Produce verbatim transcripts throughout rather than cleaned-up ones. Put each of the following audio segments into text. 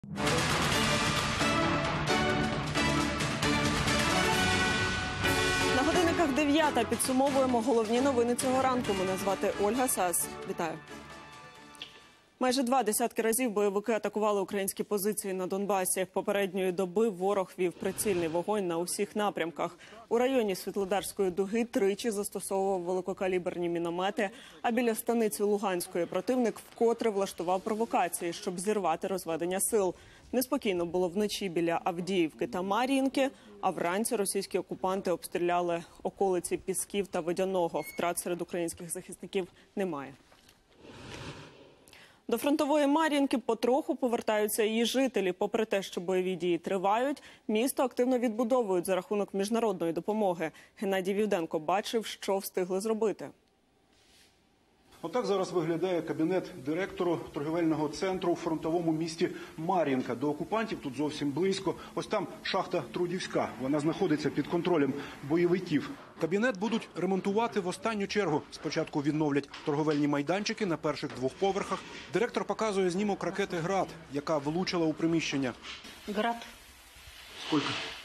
На годинниках дев'ята підсумовуємо головні новини цього ранку. Мене звати Ольга Сас. Вітаю. Майже два десятки разів бойовики атакували українські позиції на Донбасі. Попередньої доби ворог вів прицільний вогонь на усіх напрямках. У районі Світлодарської дуги тричі застосовував великокаліберні міномети, а біля станиці Луганської противник вкотре влаштував провокації, щоб зірвати розведення сил. Неспокійно було вночі біля Авдіївки та Мар'їнки, а вранці російські окупанти обстріляли околиці Пісків та Водяного. Втрат серед українських захисників немає. До фронтової Мар'їнки потроху повертаються її жителі. Попри те, що бойові дії тривають, місто активно відбудовують за рахунок міжнародної допомоги. Геннадій Вівденко бачив, що встигли зробити. Отак зараз виглядає кабінет директору торгівельного центру у фронтовому місті Мар'їнка. До окупантів тут зовсім близько. Ось там шахта Трудівська. Вона знаходиться під контролем бойовиків. Кабінет будуть ремонтувати в останню чергу. Спочатку відновлять торговельні майданчики на перших двох поверхах. Директор показує знімок ракети «Град», яка влучила у приміщення. «Град». Скільки?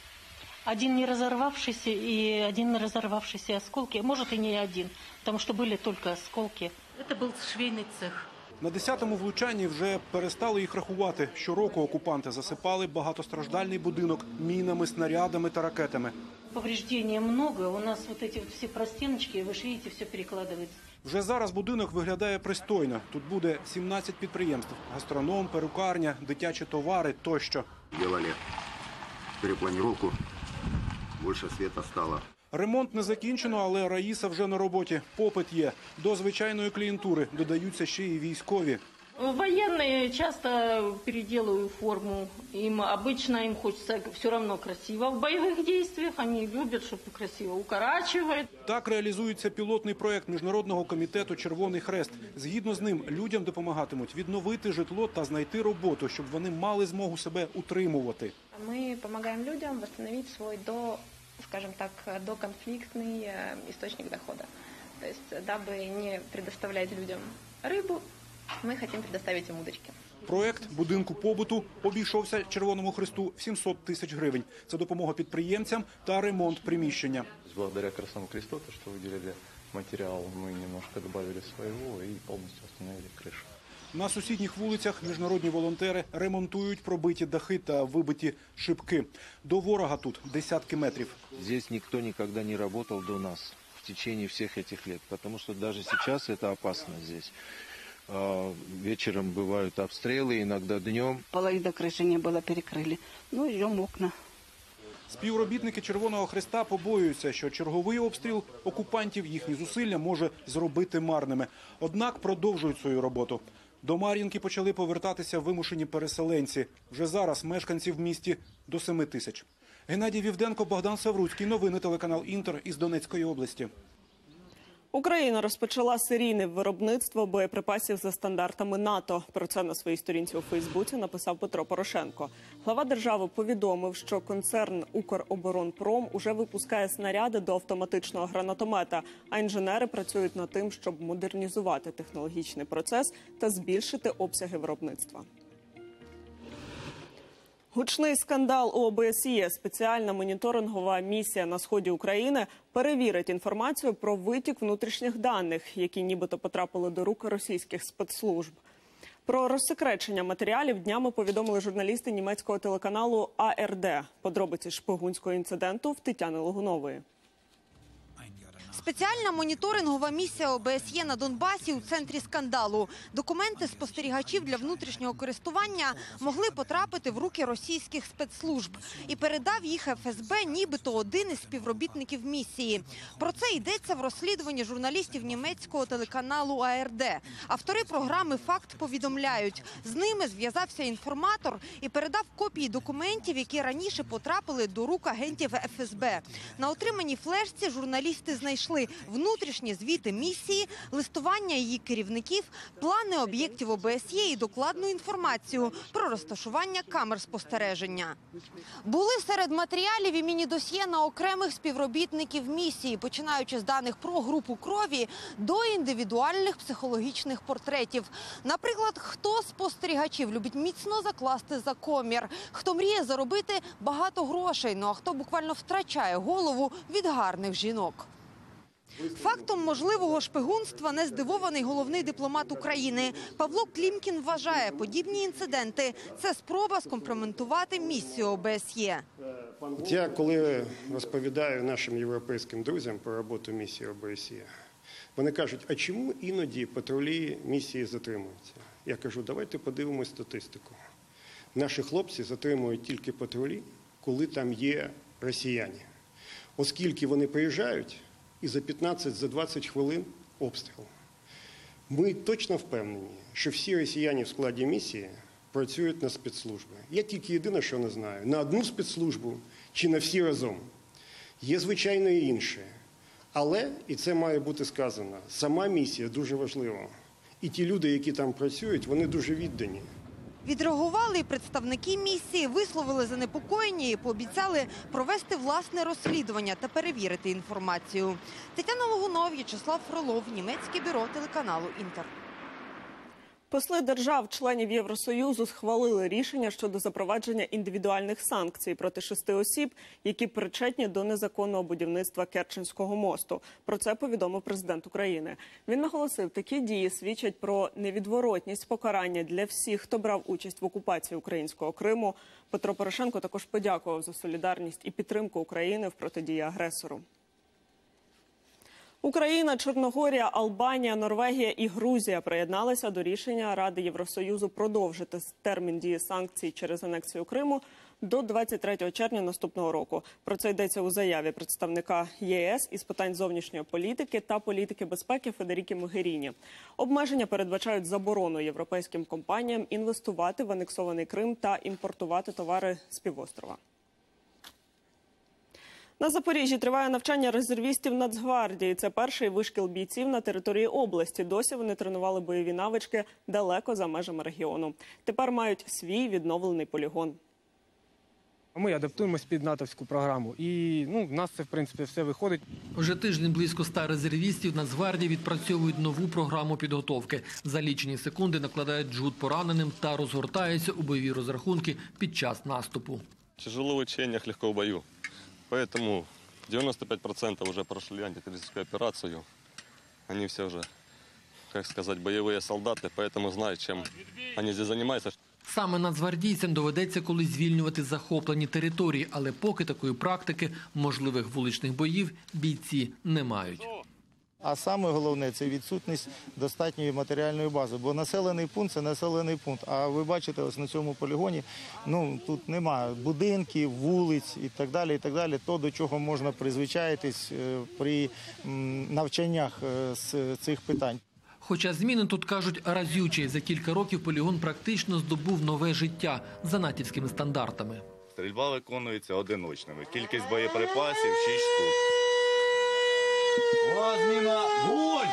Один не разорвавшийся и один не разорвавшийся осколки. Может, и не один, потому что были только осколки. Это был швейный цех. На десятому влучанні вже перестали їх рахувати. Щороку окупанти засипали багатостраждальний будинок мінами, снарядами та ракетами. Повреждений много. У нас вот эти вот все простеночки, вы же видите, все перекладывается. Вже зараз будинок виглядає пристойно. Тут буде сімнадцять підприємств. Гастроном, перукарня, дитячі товари тощо. Делали перепланировку. Більше світу стало. Ремонт не закінчено, але Раїса вже на роботі. Попит є. До звичайної клієнтури додаються ще й військові. Военные часто переделывают форму. Им обычно им хочется все равно красиво. В боевых действиях они любят, чтобы красиво укорачивать. Так реалізується пілотний проект Міжнародного комітету «Червоний Хрест». Згідно з ним, людям допомагатимуть відновити житло та знайти роботу, щоб вони мали змогу себе утримувати. Ми допомагаємо людям відновити свій до, скажімо так, доконфліктний істочник доходу. Тобто, даби не предоставляти людям рибу, ми хочемо предоставити їм удочки. Проект будинку побуту обійшовся Червоному Хресту в сімсот тисяч гривень. Це допомога підприємцям та ремонт приміщення. Благодаря Красному Кресту, то, что выделили материал, мы немножко добавили своего и полностью установили крышу. На сусідніх вулицях міжнародні волонтери ремонтують пробиті дахи та вибиті шибки. До ворога тут десятки метрів. Здесь никто никогда не работал до нас в течение всех этих лет, потому что даже сейчас это опасно здесь. Вечером бывают обстрелы, иногда днем. Половина крыши не было, перекрыли. Ну, идем окна. Співробітники Червоного Хреста побоюються, що черговий обстріл окупантів їхні зусилля може зробити марними. Однак продовжують свою роботу. До Мар'їнки почали повертатися вимушені переселенці. Вже зараз мешканців в місті до семи тисяч. Геннадій Вівденко, Богдан Савруцький. Новини телеканал «Інтер» із Донецької області. Україна розпочала серійне виробництво боєприпасів за стандартами НАТО. Про це на своїй сторінці у Фейсбуці написав Петро Порошенко. Глава держави повідомив, що концерн «Укроборонпром» уже випускає снаряди до автоматичного гранатомета, а інженери працюють над тим, щоб модернізувати технологічний процес та збільшити обсяги виробництва. Гучний скандал у О Б С Є. Спеціальна моніторингова місія на сході України перевірить інформацію про витік внутрішніх даних, які нібито потрапили до рук російських спецслужб. Про розсекречення матеріалів днями повідомили журналісти німецького телеканалу А Р Д. Подробиці шпигунського інциденту в Тетяни Логунової. Спеціальна моніторингова місія О Б С Є на Донбасі у центрі скандалу. Документи спостерігачів для внутрішнього користування могли потрапити в руки російських спецслужб. І передав їх Ф С Б нібито один із співробітників місії. Про це йдеться в розслідуванні журналістів німецького телеканалу А Р Д. Автори програми «Факт» повідомляють, з ними зв'язався інформатор і передав копії документів, які раніше потрапили до рук агентів Ф С Б. На отриманій флешці журналісти знайшли знайшли внутрішні звіти місії, листування її керівників, плани об'єктів О Б С Є і докладну інформацію про розташування камер спостереження. Були серед матеріалів і міні-досьє на окремих співробітників місії, починаючи з даних про групу крові до індивідуальних психологічних портретів. Наприклад, хто з спостерігачів любить міцно закласти за комір, хто мріє заробити багато грошей, ну а хто буквально втрачає голову від гарних жінок. Фактом можливого шпигунства не здивований головний дипломат України. Павло Клімкін вважає, подібні інциденти – це спроба скомпрометувати місію О Б С Є. Я, коли розповідаю нашим європейським друзям про роботу місії О Б С Є, вони кажуть, а чому іноді патрулі місії затримуються? Я кажу, давайте подивимось статистику. Наші хлопці затримують тільки патрулі, коли там є росіяни. Оскільки вони приїжджають, і за п'ятнадцять-двадцять хвилин обстріл. Ми точно впевнені, що всі росіяни в складі місії працюють на спецслужби. Я тільки єдине, що не знаю, на одну спецслужбу чи на всі разом. Є, звичайно, і інше. Але, і це має бути сказано, сама місія дуже важлива. І ті люди, які там працюють, вони дуже віддані. Відреагували і представники місії, висловили занепокоєння і пообіцяли провести власне розслідування та перевірити інформацію. Тетяна Логунов, В'ячеслав Фролов, Німецьке бюро телеканалу «Інтер». Посли держав-членів Євросоюзу схвалили рішення щодо запровадження індивідуальних санкцій проти шести осіб, які причетні до незаконного будівництва Керченського мосту. Про це повідомив президент України. Він наголосив, такі дії свідчать про невідворотність покарання для всіх, хто брав участь в окупації українського Криму. Петро Порошенко також подякував за солідарність і підтримку України в протидії агресору. Україна, Чорногорія, Албанія, Норвегія і Грузія приєдналися до рішення Ради Євросоюзу продовжити термін дії санкцій через анексію Криму до двадцять третього червня наступного року. Про це йдеться у заяві представника Є С із питань зовнішньої політики та політики безпеки Федеріки Могеріні. Обмеження передбачають заборону європейським компаніям інвестувати в анексований Крим та імпортувати товари з півострова. На Запоріжжі триває навчання резервістів Нацгвардії. Це перший вишкіл бійців на території області. Досі вони тренували бойові навички далеко за межами регіону. Тепер мають свій відновлений полігон. Ми адаптуємось під натовську програму. І ну, в нас це, в принципі, все виходить. Вже тиждень близько ста резервістів Нацгвардії відпрацьовують нову програму підготовки. За лічені секунди накладають джгут пораненим та розгортаються у бойові розрахунки під час наступу. Тяжело в учениях, легко в бою. Поэтому девяносто пять процентов уже прошли антитеррористическую операцию. Они все уже, как сказать, боевые солдаты, поэтому знают, чем они здесь занимаются. Саме нацгвардійцям доведеться колись звільнювати захоплені території, але поки такої практики можливих вуличних боїв бійці не мають. А саме головне – це відсутність достатньої матеріальної бази, бо населений пункт – це населений пункт. А ви бачите, ось на цьому полігоні, ну, тут немає будинків, вулиць і так далі, і так далі. То, до чого можна призвичаїтись при навчаннях з цих питань. Хоча зміни тут, кажуть, разючі. За кілька років полігон практично здобув нове життя за натівськими стандартами. Стрільба виконується одиночними. Кількість боєприпасів – шість штук. Зміна, вогонь!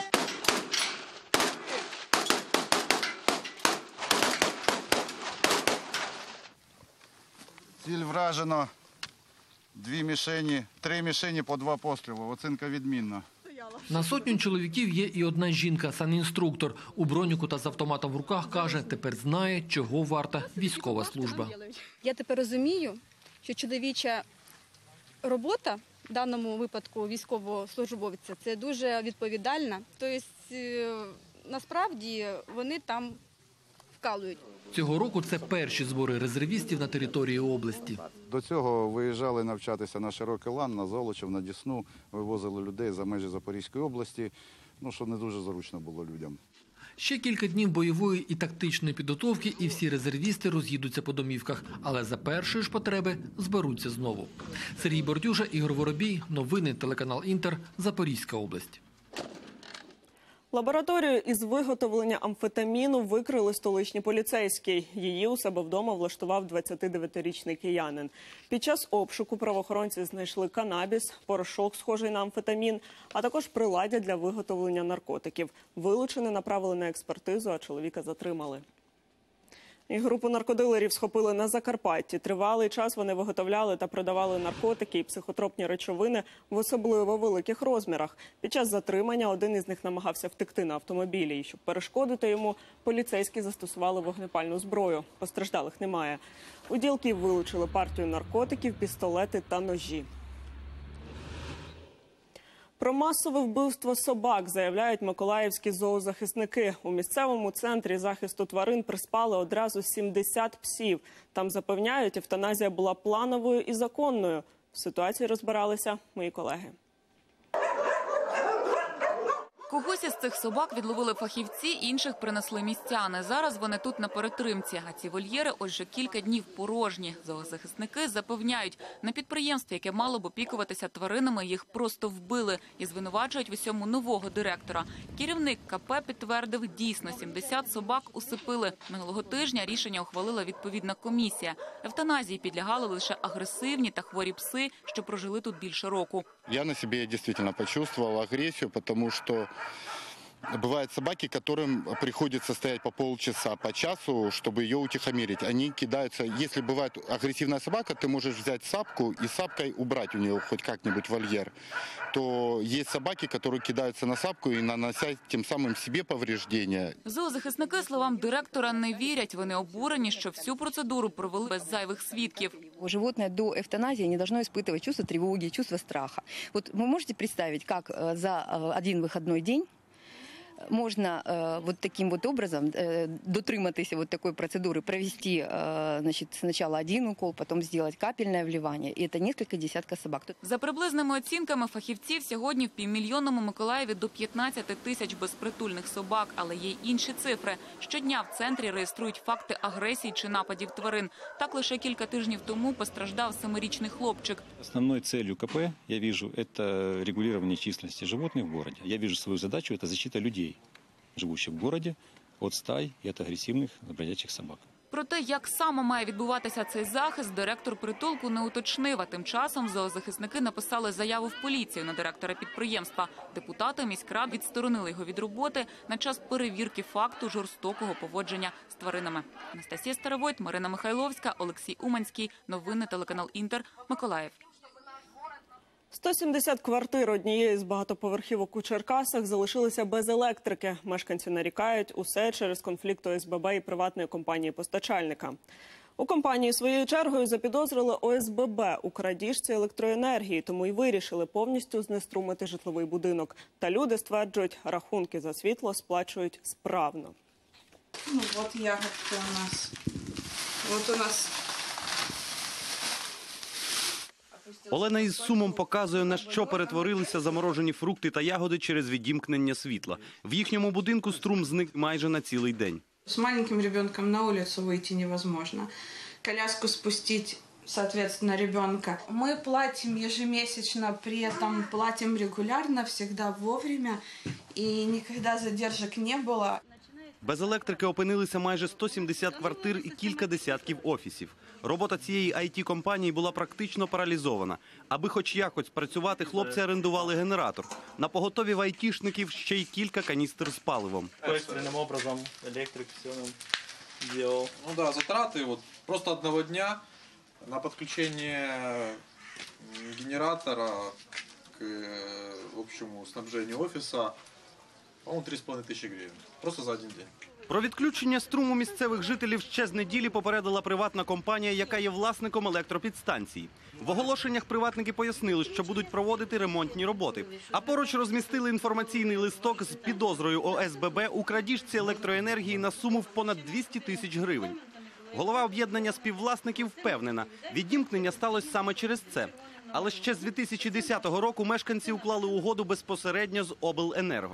Ціль вражено, дві мішені, три мішені по два постріли. Оцінка відмінна. На сотню чоловіків є і одна жінка, санінструктор. У броніку та з автоматом в руках каже, тепер знає, чого варта військова служба. Я тепер розумію, що чоловіча робота, в даному випадку військового службовця, це дуже відповідальна. Тобто, насправді, вони там вкалують. Цього року це перші збори резервістів на території області. До цього виїжджали навчатися на Широкий Лан, на Золочів, на Дісну, вивозили людей за межі Запорізької області, ну, що не дуже зручно було людям. Ще кілька днів бойової і тактичної підготовки, і всі резервісти роз'їдуться по домівках. Але за першої ж потреби зберуться знову. Сергій Бордюжа, Ігор Воробій. Новини, телеканал «Інтер», Запорізька область. Лабораторію із виготовлення амфетаміну викрили столичні поліцейські. Її у себе вдома влаштував двадцятидевятирічний киянин. Під час обшуку правоохоронці знайшли канабіс, порошок, схожий на амфетамін, а також приладдя для виготовлення наркотиків. Вилучене направили на експертизу, а чоловіка затримали. І групу наркодилерів схопили на Закарпатті. Тривалий час вони виготовляли та продавали наркотики і психотропні речовини в особливо великих розмірах. Під час затримання один із них намагався втекти на автомобілі. І щоб перешкодити йому, поліцейські застосували вогнепальну зброю. Постраждалих немає. У ділків вилучили партію наркотиків, пістолети та ножі. Про масове вбивство собак заявляють миколаївські зоозахисники. У місцевому центрі захисту тварин приспали одразу сімдесят псів. Там запевняють, евтаназія була плановою і законною. В ситуації розбиралися мої колеги. Когось із цих собак відловили фахівці, інших принесли містяни. Зараз вони тут на перетримці, а ці вольєри ось вже кілька днів порожні. Зоозахисники запевняють, на підприємстві, яке мало б опікуватися тваринами, їх просто вбили і звинувачують в усьому нового директора. Керівник КП підтвердив, дійсно, сімдесят собак усипили. Минулого тижня рішення ухвалила відповідна комісія. Евтаназії підлягали лише агресивні та хворі пси, що прожили тут більше року. Я на себе действительно почувствовал агрессию, потому что бывают собаки, которым приходится стоять по полчаса, по часу, чтобы ее утихомирить. Они кидаются. Если бывает агрессивная собака, ты можешь взять сапку и сапкой убрать у нее хоть как-нибудь вольер. То есть собаки, которые кидаются на сапку и наносят тем самым себе повреждения. Зоозахисники словам директора не вірять. Вони обурені, що всю процедуру провели без зайвих свідків. Животное до эвтаназии не должно испытывать чувство тревоги, чувство страха. Вот вы можете представить, как за один выходной день можно э, вот таким вот образом э, дотриматися вот такой процедуры, провести э, значит, сначала один укол, потом сделать капельное вливание. И это несколько десятков собак. За приблизними оцінками фахівців, сьогодні в півмільйонному Миколаєві до п'ятнадцяти тисяч безпритульних собак. Але є й інші цифри. Щодня в центрі реєструють факти агресії чи нападів тварин. Так лише кілька тижнів тому постраждав семирічний хлопчик. Основной целью КП, я вижу, это регулирование численности животных в городе. Я вижу свою задачу, это защита людей, живущих в городе, от стай и от агрессивных бродячих собак. Про те, як саме має відбуватися цей захист, директор притулку не уточнив. А тим часом зоозахисники написали заяву в поліцію на директора підприємства. Депутати міськрад відсторонили його від роботи на час перевірки факту жорстокого поводження з тваринами. Анастасія Старовойт, Марина Михайловська, Олексій Уманський. Новини телеканал Інтер. Миколаїв. сто сімдесят квартир однієї з багатоповерхівок у Черкасах залишилися без електрики. Мешканці нарікають, усе через конфлікт О С Б Б і приватної компанії-постачальника. У компанії своєю чергою запідозрили О С Б Б у крадіжці електроенергії, тому й вирішили повністю знеструмити житловий будинок. Та люди стверджують, рахунки за світло сплачують справно. Ну, от ягодки у нас. От у нас... Олена із сумом показує, на що перетворилися заморожені фрукти та ягоди через відімкнення світла. В їхньому будинку струм зник майже на цілий день. С маленьким ребенком на улицу выйти невозможно. Коляску спустить, соответственно, ребенка. Мы платим ежемесячно, при этом платим регулярно, всегда вовремя, и никогда задержек не было. Без електрики опинилися майже сто сімдесят квартир і кілька десятків офісів. Робота цієї ай ті-компанії була практично паралізована. Аби хоч якось працювати, хлопці орендували генератор. На поготові в айтішників ще й кілька каністр з паливом. Экстренным образом электрик все нам делал. Ну да, затраты вот просто одного дня на подключение генератора к общему снабжению офиса, по-моему, три с половиной тысячи гривен. Просто за один день. Про відключення струму місцевих жителів ще з неділі попередила приватна компанія, яка є власником електропідстанції. В оголошеннях приватники пояснили, що будуть проводити ремонтні роботи. А поруч розмістили інформаційний листок з підозрою О С Б Б у крадіжці електроенергії на суму в понад двісті тисяч гривень. Голова об'єднання співвласників впевнена, відімкнення сталося саме через це. Але ще з дві тисячі десятого року мешканці уклали угоду безпосередньо з обленерго.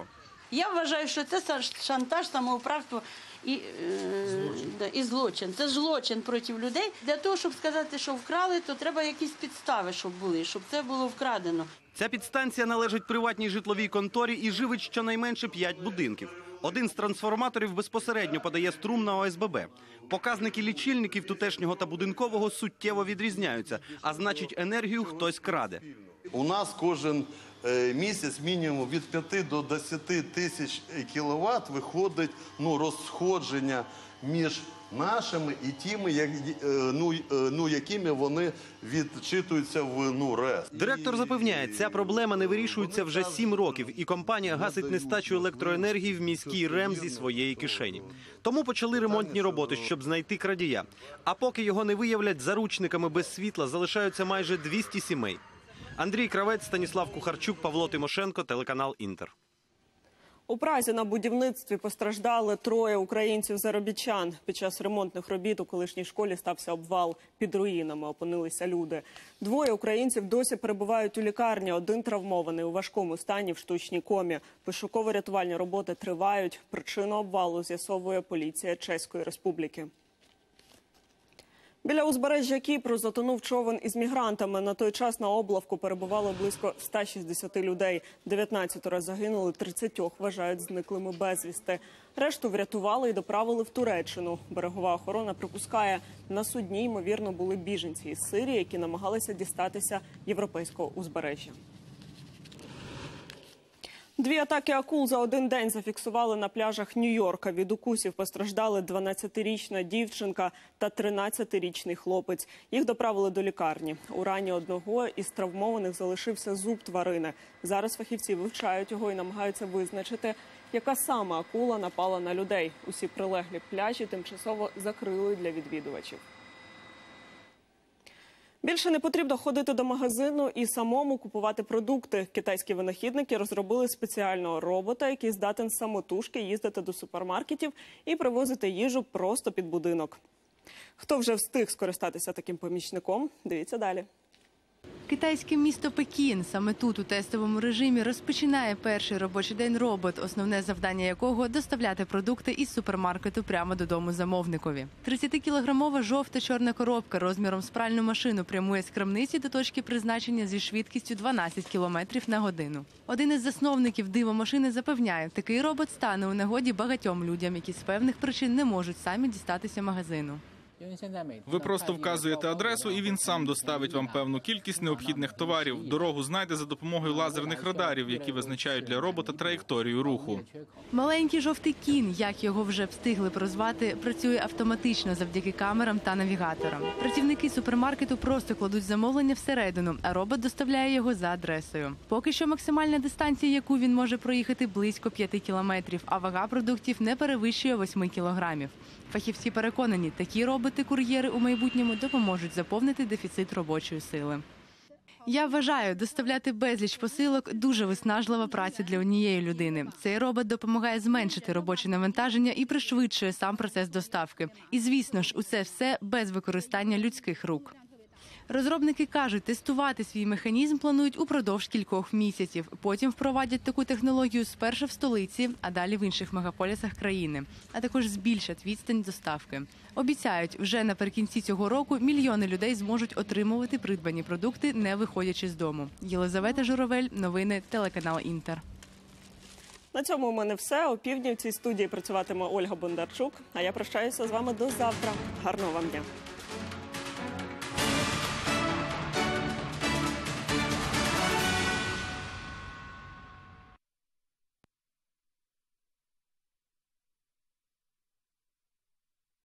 Я вважаю, що це шантаж, самоуправство і, е, да, і злочин. Це злочин проти людей. Для того, щоб сказати, що вкрали, то треба якісь підстави, щоб були, щоб це було вкрадено. Ця підстанція належить приватній житловій конторі і живить щонайменше п'ять будинків. Один з трансформаторів безпосередньо подає струм на О С Б Б. Показники лічильників тутешнього та будинкового суттєво відрізняються, а значить, енергію хтось краде. У нас кожен місяць мінімум від п'яти до десяти тисяч кіловат виходить ну, розходження між нашими і тими, як, ну, ну, якими вони відчитуються в ну, РЕС. Директор запевняє, ця проблема не вирішується вже сім років, і компанія гасить нестачу електроенергії в міський РЕМ зі своєї кишені. Тому почали ремонтні роботи, щоб знайти крадія. А поки його не виявлять, заручниками без світла залишаються майже двісті сімей. Андрій Кравець, Станіслав Кухарчук, Павло Тимошенко, телеканал «Інтер». У Празі на будівництві постраждали троє українців-заробітчан. Під час ремонтних робіт у колишній школі стався обвал. Під руїнами опинилися люди. Двоє українців досі перебувають у лікарні. Один травмований у важкому стані в штучній комі. Пошуково-рятувальні роботи тривають. Причину обвалу з'ясовує поліція Чеської Республіки. Біля узбережжя Кіпру затонув човен із мігрантами. На той час на облавку перебувало близько ста шістдесяти людей. дев'ятнадцятеро загинули, тридцять вважають зниклими безвісти. Решту врятували і доправили в Туреччину. Берегова охорона припускає, на судні, ймовірно, були біженці із Сирії, які намагалися дістатися європейського узбережжя. Дві атаки акул за один день зафіксували на пляжах Нью-Йорка. Від укусів постраждали дванадцятирічна дівчинка та тринадцятирічний хлопець. Їх доправили до лікарні. У рані одного із травмованих залишився зуб тварини. Зараз фахівці вивчають його і намагаються визначити, яка саме акула напала на людей. Усі прилеглі пляжі тимчасово закрили для відвідувачів. Більше не потрібно ходити до магазину і самому купувати продукти. Китайські винахідники розробили спеціального робота, який здатен самотужки їздити до супермаркетів і привозити їжу просто під будинок. Хто вже встиг скористатися таким помічником? Дивіться далі. Китайське місто Пекін. Саме тут у тестовому режимі розпочинає перший робочий день робот, основне завдання якого – доставляти продукти із супермаркету прямо додому замовникові. тридцятикілограмова жовта-чорна коробка розміром з пральну машину прямує з крамниці до точки призначення зі швидкістю дванадцять кілометрів на годину. Один із засновників дивомашини запевняє, такий робот стане у нагоді багатьом людям, які з певних причин не можуть самі дістатися магазину. Ви просто вказуєте адресу, і він сам доставить вам певну кількість необхідних товарів. Дорогу знайде за допомогою лазерних радарів, які визначають для робота траєкторію руху. Маленький жовтий кін, як його вже встигли прозвати, працює автоматично завдяки камерам та навігаторам. Працівники супермаркету просто кладуть замовлення всередину, а робот доставляє його за адресою. Поки що максимальна дистанція, яку він може проїхати, близько п'яти кілометрів, а вага продуктів не перевищує восьми кілограмів. Фахівці переконані, такі роботи-кур'єри у майбутньому допоможуть заповнити дефіцит робочої сили. Я вважаю, доставляти безліч посилок – дуже виснажлива праця для однієї людини. Цей робот допомагає зменшити робоче навантаження і пришвидшує сам процес доставки. І, звісно ж, усе все без використання людських рук. Розробники кажуть, тестувати свій механізм планують упродовж кількох місяців. Потім впровадять таку технологію спершу в столиці, а далі в інших мегаполісах країни. А також збільшать відстань доставки. Обіцяють, вже наприкінці цього року мільйони людей зможуть отримувати придбані продукти, не виходячи з дому. Єлизавета Журавель, новини, телеканал «Інтер». На цьому у мене все. О півдні в цій студії працюватиме Ольга Бондарчук. А я прощаюся з вами до завтра. Гарного вам дня.